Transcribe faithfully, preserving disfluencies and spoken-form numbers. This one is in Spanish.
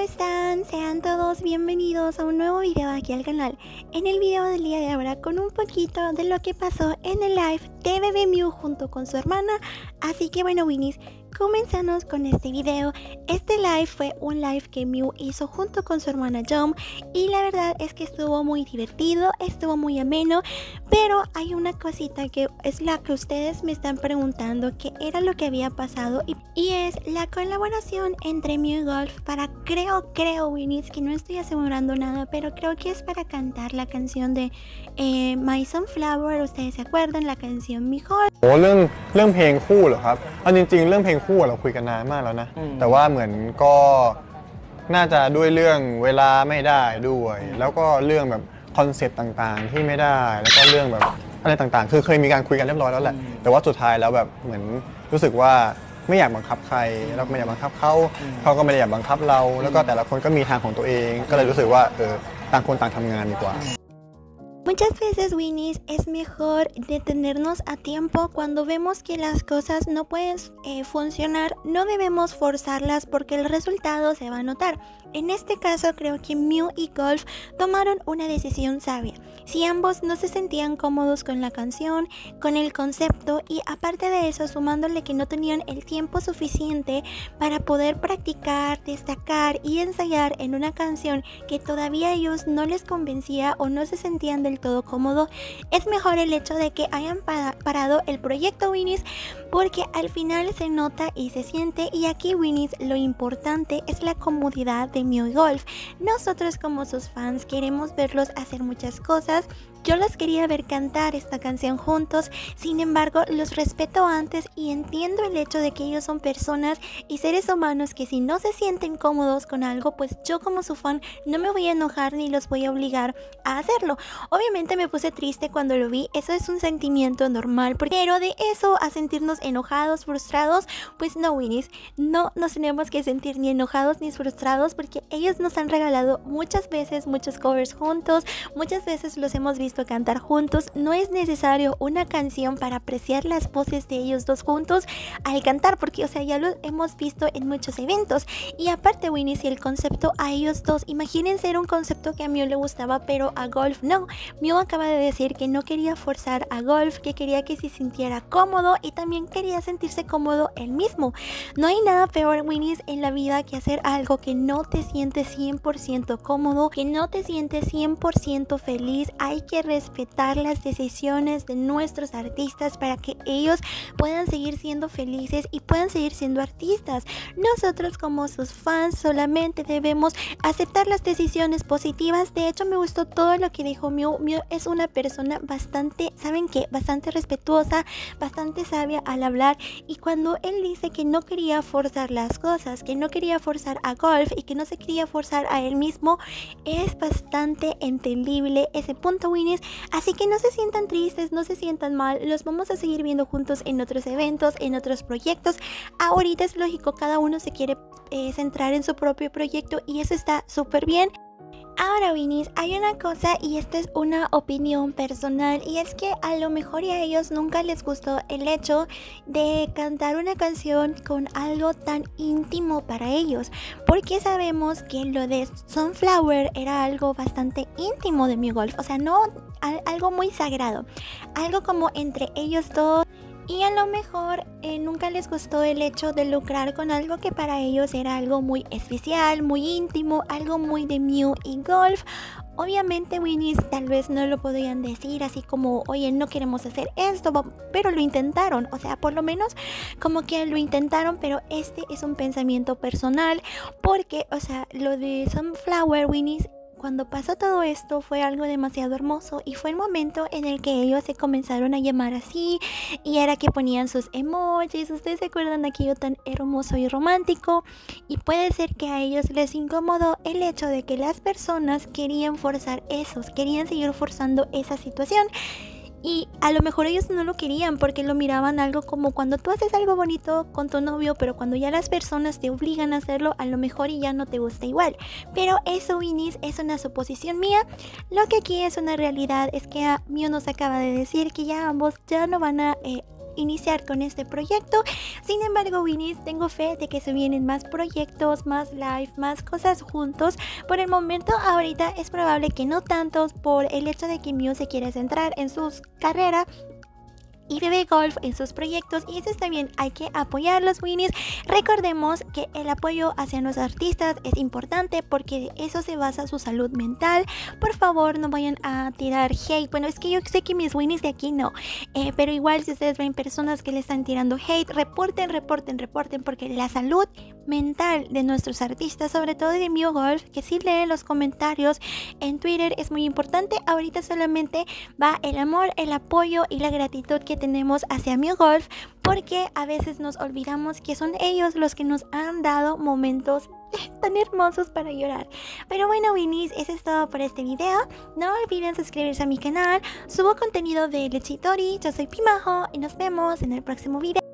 están? Sean todos bienvenidos a un nuevo video aquí al canal. En el video del día de ahora con un poquito de lo que pasó en el live de Bebé Mew junto con su hermana. Así que bueno, Winnies, comenzamos con este video. Este live fue un live que Mew hizo junto con su hermana Jom y la verdad es que estuvo muy divertido, estuvo muy ameno, pero hay una cosita que es la que ustedes me están preguntando qué era lo que había pasado y, y es la colaboración entre Mew y Golf para, creo, creo Winnies, que no estoy asegurando nada, pero creo que es para cantar la canción de eh, My Sunflower. Ustedes se acuerdan, la canción Mi Heart. โอ้เรื่องเรื่องเพลงคู่เหรอครับเอาจริงๆเรื่องเพลงคู่เราคุยกันนานมากแล้วนะแต่ว่าเหมือนก็น่าจะด้วยเรื่องเวลาไม่ได้ด้วยแล้วก็เรื่องแบบคอนเซ็ปต์ต่างๆที่ไม่ได้แล้วก็เรื่องแบบอะไรต่างๆคือเคยมีการคุยกันเรียบร้อยแล้วแหละแต่ว่าสุดท้ายแล้วแบบเหมือนรู้สึกว่าไม่อยากบังคับใครเราไม่อยากบังคับเขาเขาก็ไม่ได้อยากบังคับเราแล้วก็แต่ละคนก็มีทางของตัวเองก็เลยรู้สึกว่าเออต่างคนต่างทำงานดีกว่า Muchas veces, Winnies, es mejor detenernos a tiempo cuando vemos que las cosas no pueden eh, funcionar. No debemos forzarlas porque el resultado se va a notar. En este caso, creo que Mew y Golf tomaron una decisión sabia. Si ambos no se sentían cómodos con la canción, con el concepto y aparte de eso, sumándole que no tenían el tiempo suficiente para poder practicar, destacar y ensayar en una canción que todavía a ellos no les convencía o no se sentían del todo cómodo, es mejor el hecho de que hayan parado el proyecto, Winnies, porque al final se nota y se siente, y aquí, Winnies, lo importante es la comodidad de Mew y Golf. Nosotros como sus fans queremos verlos hacer muchas cosas. Yo los quería ver cantar esta canción juntos, sin embargo los respeto antes y entiendo el hecho de que ellos son personas y seres humanos que si no se sienten cómodos con algo, pues yo como su fan no me voy a enojar ni los voy a obligar a hacerlo. Obviamente me puse triste cuando lo vi, eso es un sentimiento normal, pero de eso a sentirnos enojados, frustrados, pues no, Winnies, no nos tenemos que sentir ni enojados ni frustrados porque ellos nos han regalado muchas veces muchos covers juntos, muchas veces los hemos visto a cantar juntos. No es necesario una canción para apreciar las voces de ellos dos juntos al cantar, porque o sea ya lo hemos visto en muchos eventos. Y aparte, Winnie, si el concepto a ellos dos, imagínense, era un concepto que a Mew le gustaba pero a Golf no. Mew acaba de decir que no quería forzar a Golf, que quería que se sintiera cómodo y también quería sentirse cómodo él mismo. No hay nada peor, Winnie, en la vida que hacer algo que no te sientes cien por ciento cómodo, que no te sientes cien por ciento feliz. Hay que respetar las decisiones de nuestros artistas para que ellos puedan seguir siendo felices y puedan seguir siendo artistas. Nosotros como sus fans solamente debemos aceptar las decisiones positivas. De hecho, me gustó todo lo que dijo Mew. Mew es una persona bastante, ¿saben qué? Bastante respetuosa, bastante sabia al hablar, y cuando él dice que no quería forzar las cosas, que no quería forzar a Golf y que no se quería forzar a él mismo, es bastante entendible ese punto, Winnie. Así que no se sientan tristes, no se sientan mal, los vamos a seguir viendo juntos en otros eventos, en otros proyectos. Ahorita es lógico, cada uno se quiere eh, centrar en su propio proyecto y eso está súper bien. Ahora, Winnies, hay una cosa y esta es una opinión personal, y es que a lo mejor a ellos nunca les gustó el hecho de cantar una canción con algo tan íntimo para ellos, porque sabemos que lo de Sunflower era algo bastante íntimo de Mew Golf, o sea, no algo muy sagrado, algo como entre ellos dos. Y a lo mejor eh, nunca les gustó el hecho de lucrar con algo que para ellos era algo muy especial, muy íntimo, algo muy de Mew y Golf. Obviamente, Winnies, tal vez no lo podían decir así como, oye, no queremos hacer esto, pero lo intentaron, o sea, por lo menos como que lo intentaron, pero este es un pensamiento personal, porque, o sea, lo de Sunflower, Winnies, cuando pasó todo esto fue algo demasiado hermoso y fue el momento en el que ellos se comenzaron a llamar así, y era que ponían sus emojis. Ustedes se acuerdan de aquello tan hermoso y romántico, y puede ser que a ellos les incomodó el hecho de que las personas querían forzar eso, querían seguir forzando esa situación. Y a lo mejor ellos no lo querían porque lo miraban algo como cuando tú haces algo bonito con tu novio, pero cuando ya las personas te obligan a hacerlo, a lo mejor y ya no te gusta igual. Pero eso, Winnies, es una suposición mía. Lo que aquí es una realidad es que Mew nos acaba de decir que ya ambos ya no van a... Eh, iniciar con este proyecto. Sin embargo, Winnies, tengo fe de que se vienen más proyectos, más live, más cosas juntos. Por el momento, ahorita es probable que no tantos, por el hecho de que Mew se quiere centrar en sus carreras y Bebe Golf en sus proyectos, y eso está bien, hay que apoyar los Winnies. Recordemos que el apoyo hacia los artistas es importante porque eso se basa en su salud mental. Por favor, no vayan a tirar hate. Bueno, es que yo sé que mis Winnies de aquí no, eh, pero igual si ustedes ven personas que le están tirando hate, reporten, reporten, reporten, porque la salud mental de nuestros artistas, sobre todo de Mew Golf, que sí leen los comentarios en Twitter, es muy importante. Ahorita solamente va el amor, el apoyo y la gratitud que tenemos hacia Mew Golf, porque a veces nos olvidamos que son ellos los que nos han dado momentos tan hermosos para llorar. Pero bueno, Winnies, eso es todo por este video. No olviden suscribirse a mi canal. Subo contenido de Lechitori. Yo soy Pimajo y nos vemos en el próximo video.